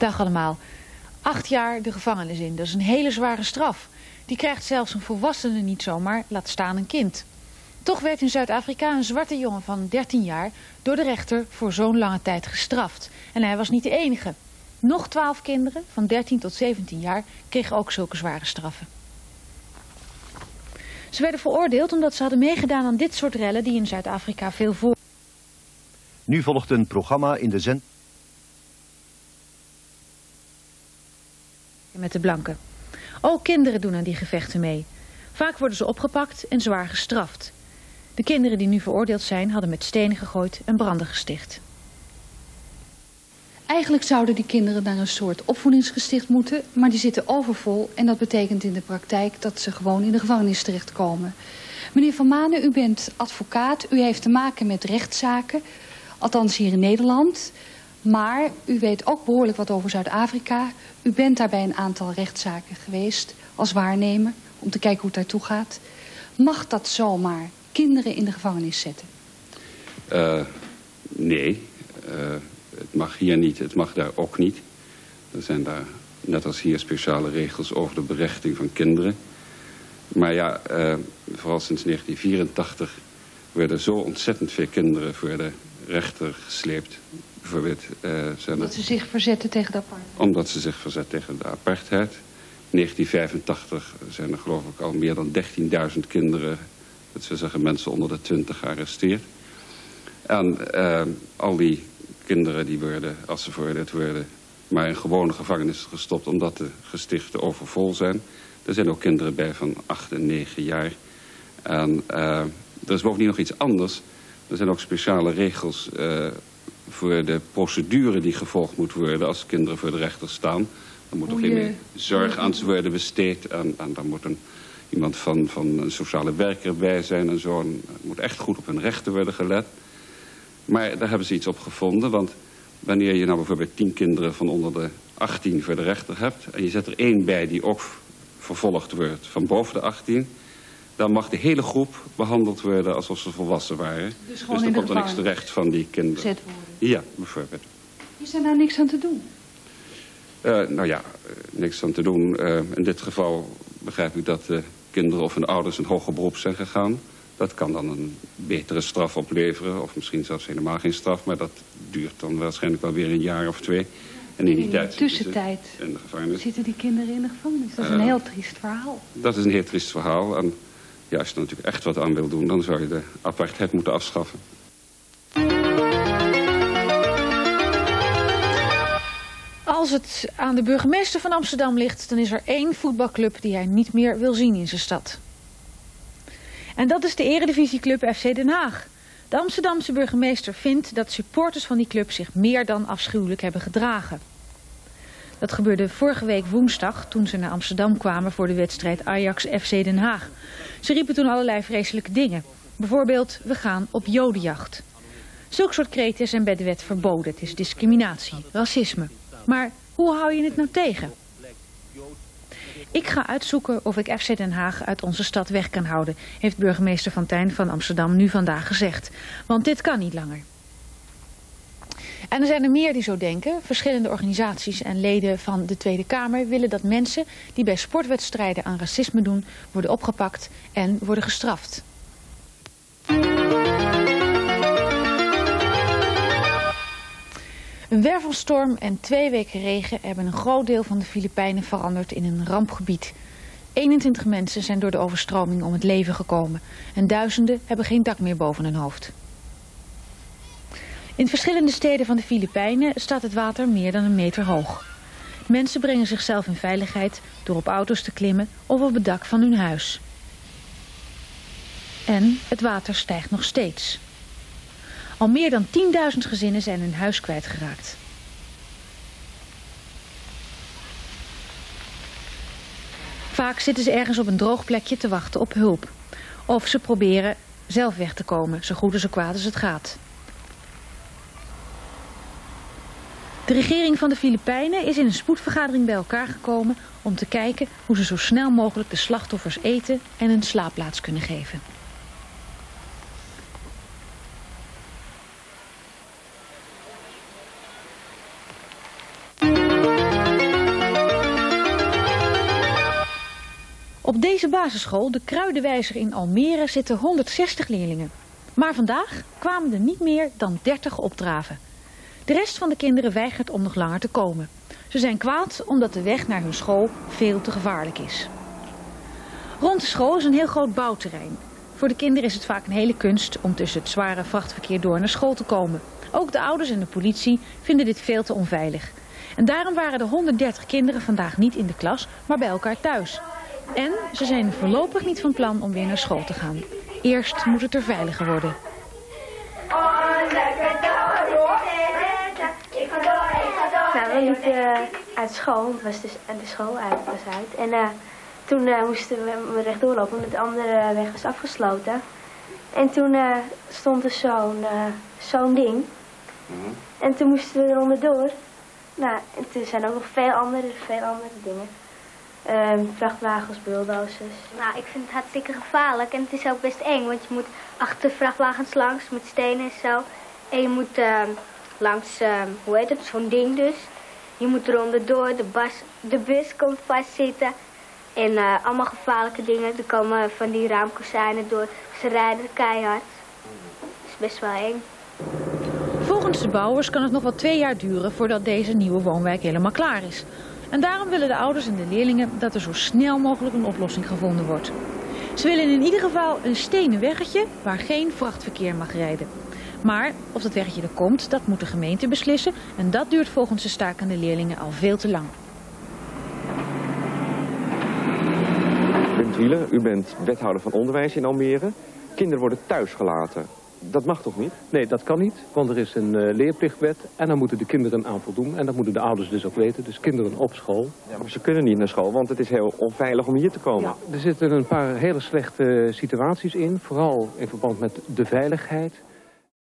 Dag allemaal. 8 jaar de gevangenis in, dat is een hele zware straf. Die krijgt zelfs een volwassene niet zomaar, laat staan een kind. Toch werd in Zuid-Afrika een zwarte jongen van 13 jaar door de rechter voor zo'n lange tijd gestraft. En hij was niet de enige. Nog 12 kinderen van 13 tot 17 jaar kregen ook zulke zware straffen. Ze werden veroordeeld omdat ze hadden meegedaan aan dit soort rellen die in Zuid-Afrika veel voor. Nu volgt een programma in de zend. Met de blanken. Ook kinderen doen aan die gevechten mee. Vaak worden ze opgepakt en zwaar gestraft. De kinderen die nu veroordeeld zijn hadden met stenen gegooid en branden gesticht. Eigenlijk zouden die kinderen naar een soort opvoedingsgesticht moeten, maar die zitten overvol en dat betekent in de praktijk dat ze gewoon in de gevangenis terechtkomen. Meneer Van Manen, u bent advocaat, u heeft te maken met rechtszaken, althans hier in Nederland, maar u weet ook behoorlijk wat over Zuid-Afrika. U bent daar bij een aantal rechtszaken geweest als waarnemer om te kijken hoe het daartoe gaat. Mag dat zomaar kinderen in de gevangenis zetten? Nee. Het mag hier niet, het mag daar ook niet. Er zijn daar, net als hier, speciale regels over de berechting van kinderen. Maar ja, vooral sinds 1984 werden zo ontzettend veel kinderen voor de rechter gesleept. Bijvoorbeeld, omdat ze zich verzetten tegen de apartheid? Omdat ze zich verzetten tegen de apartheid. In 1985 zijn er geloof ik al meer dan 13.000 kinderen, dat wil zeggen mensen onder de 20, gearresteerd. En al die kinderen die worden, als ze veroordeeld worden, maar in gewone gevangenis gestopt omdat de gestichten overvol zijn. Er zijn ook kinderen bij van 8 en 9 jaar. En er is bovendien nog iets anders. Er zijn ook speciale regels voor de procedure die gevolgd moet worden als kinderen voor de rechter staan. Er moet ook meer zorg aan ze worden besteed. En daar moet iemand van een sociale werker bij zijn en zo. En er moet echt goed op hun rechten worden gelet. Maar daar hebben ze iets op gevonden, want wanneer je nou bijvoorbeeld 10 kinderen van onder de 18 voor de rechter hebt en je zet er 1 bij die ook vervolgd wordt van boven de 18, dan mag de hele groep behandeld worden alsof ze volwassen waren. Dus dan komt er niks terecht van die kinderen. Ja, bijvoorbeeld. Is er nou niks aan te doen? Nou ja, niks aan te doen. In dit geval begrijp ik dat de kinderen of hun ouders een hoger beroep zijn gegaan. Dat kan dan een betere straf opleveren, of misschien zelfs helemaal geen straf, maar dat duurt dan waarschijnlijk wel weer een jaar of 2. En in die tijd tussentijd in de gevangenis. Zitten die kinderen in de gevangenis. Dat is een heel triest verhaal. Dat is een heel triest verhaal. En ja, als je er natuurlijk echt wat aan wil doen, dan zou je de apartheid moeten afschaffen. Als het aan de burgemeester van Amsterdam ligt, dan is er 1 voetbalclub die hij niet meer wil zien in zijn stad. En dat is de eredivisieclub FC Den Haag. De Amsterdamse burgemeester vindt dat supporters van die club zich meer dan afschuwelijk hebben gedragen. Dat gebeurde vorige week woensdag toen ze naar Amsterdam kwamen voor de wedstrijd Ajax-FC Den Haag. Ze riepen toen allerlei vreselijke dingen. Bijvoorbeeld, we gaan op jodenjacht. Zulke soort kreten zijn bij de wet verboden. Het is discriminatie, racisme. Maar hoe hou je het nou tegen? Ik ga uitzoeken of ik FC Den Haag uit onze stad weg kan houden, heeft burgemeester Van Tijn van Amsterdam nu vandaag gezegd. Want dit kan niet langer. En er zijn er meer die zo denken. Verschillende organisaties en leden van de Tweede Kamer willen dat mensen die bij sportwedstrijden aan racisme doen, worden opgepakt en worden gestraft. Een wervelstorm en 2 weken regen hebben een groot deel van de Filipijnen veranderd in een rampgebied. 21 mensen zijn door de overstroming om het leven gekomen en duizenden hebben geen dak meer boven hun hoofd. In verschillende steden van de Filipijnen staat het water meer dan 1 meter hoog. Mensen brengen zichzelf in veiligheid door op auto's te klimmen of op het dak van hun huis. En het water stijgt nog steeds. Al meer dan 10.000 gezinnen zijn hun huis kwijtgeraakt. Vaak zitten ze ergens op een droog plekje te wachten op hulp. Of ze proberen zelf weg te komen, zo goed en zo kwaad als het gaat. De regering van de Filipijnen is in een spoedvergadering bij elkaar gekomen om te kijken hoe ze zo snel mogelijk de slachtoffers eten en een slaapplaats kunnen geven. Op deze basisschool, de Kruidenwijzer in Almere, zitten 160 leerlingen. Maar vandaag kwamen er niet meer dan 30 opdraven. De rest van de kinderen weigert om nog langer te komen. Ze zijn kwaad omdat de weg naar hun school veel te gevaarlijk is. Rond de school is een heel groot bouwterrein. Voor de kinderen is het vaak een hele kunst om tussen het zware vrachtverkeer door naar school te komen. Ook de ouders en de politie vinden dit veel te onveilig. En daarom waren de 130 kinderen vandaag niet in de klas, maar bij elkaar thuis. En ze zijn voorlopig niet van plan om weer naar school te gaan. Eerst moet het er veiliger worden. Nou, we liepen uit school, het was dus de school uit. En toen moesten we rechtdoor lopen, omdat de andere weg was afgesloten. En toen stond er zo'n ding. En toen moesten we er onderdoor. Nou, en er zijn ook nog veel andere dingen. Vrachtwagens, bulldozers. Nou, ik vind het hartstikke gevaarlijk en het is ook best eng, want je moet achter vrachtwagens langs met stenen en zo. En je moet langs, hoe heet het, zo'n ding dus. Je moet er onderdoor, de bus komt vastzitten en allemaal gevaarlijke dingen. Er komen van die raamkozijnen door, ze rijden keihard. Het is best wel eng. Volgens de bouwers kan het nog wel 2 jaar duren voordat deze nieuwe woonwijk helemaal klaar is. En daarom willen de ouders en de leerlingen dat er zo snel mogelijk een oplossing gevonden wordt. Ze willen in ieder geval een stenen weggetje waar geen vrachtverkeer mag rijden. Maar of dat weggetje er komt, dat moet de gemeente beslissen. En dat duurt volgens de stakende leerlingen al veel te lang. Wim Drielen, u bent wethouder van onderwijs in Almere. Kinderen worden thuis gelaten. Dat mag toch niet? Nee, dat kan niet, want er is een leerplichtwet en daar moeten de kinderen aan voldoen. En dat moeten de ouders dus ook weten, dus kinderen op school. Ja, maar ze kunnen niet naar school, want het is heel onveilig om hier te komen. Ja, er zitten een paar hele slechte situaties in, vooral in verband met de veiligheid.